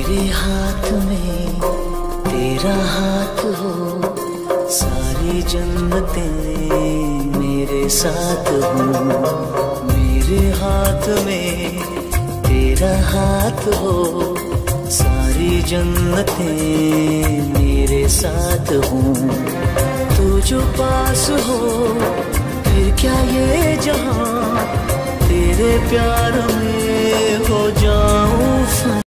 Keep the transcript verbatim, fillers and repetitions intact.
मेरे हाथ में तेरा हाथ हो, सारी जन्नतें मेरे साथ हो। मेरे हाथ में तेरा हाथ हो, सारी जन्नतें मेरे साथ हो। तू जो पास हो फिर क्या ये जहां, तेरे प्यार में हो जाऊं।